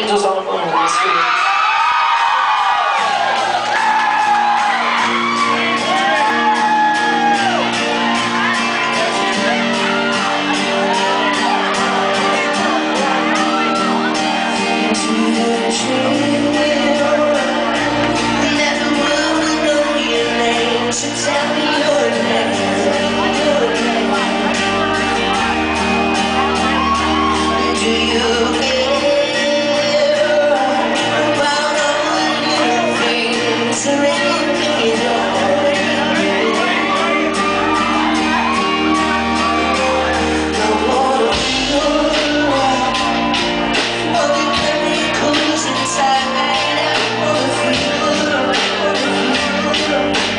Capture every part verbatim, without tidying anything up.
angels on the moon in the street. So tell me your name, your name. Do you care about all the little things or anything at all? I wanna feel all the chemicals inside. I wanna feel, wanna feel.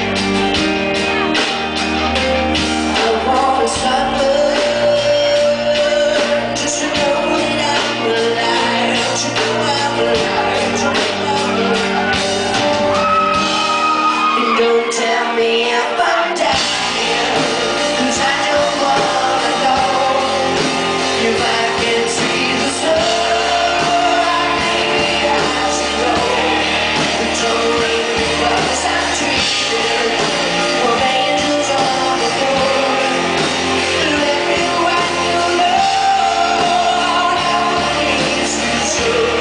Tell me if I'm dying, 'cause I don't wanna know. If I can see the sun, maybe I should go. But don't leave me, 'cause I'm treated of angels on the floor. Everyone you know never leaves you sure.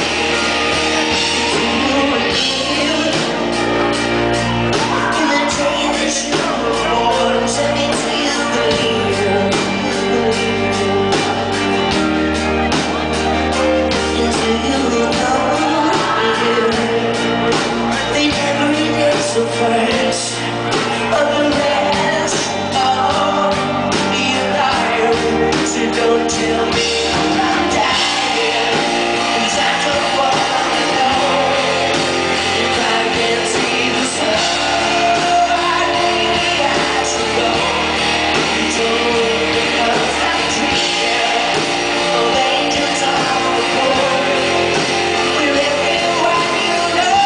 So first, of the rest, oh, you're lying. So don't tell me I'm dying, 'cause I don't wanna know. If I can see the sun, maybe I should go. Don't leave me, 'cause I'm dreaming of angels on the board. With everyone you know.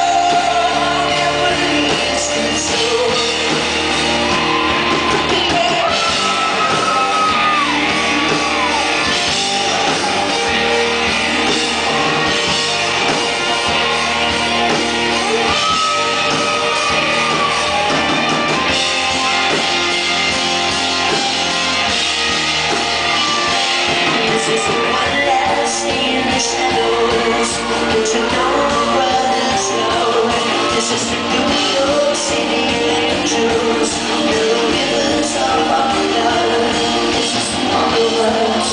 This is one last day in the shadows, but you know brothers know. This is the New York City angels, and the rivers of our love. This is one of us,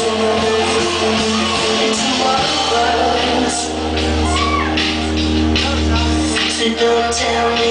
it's one of us. So don't tell me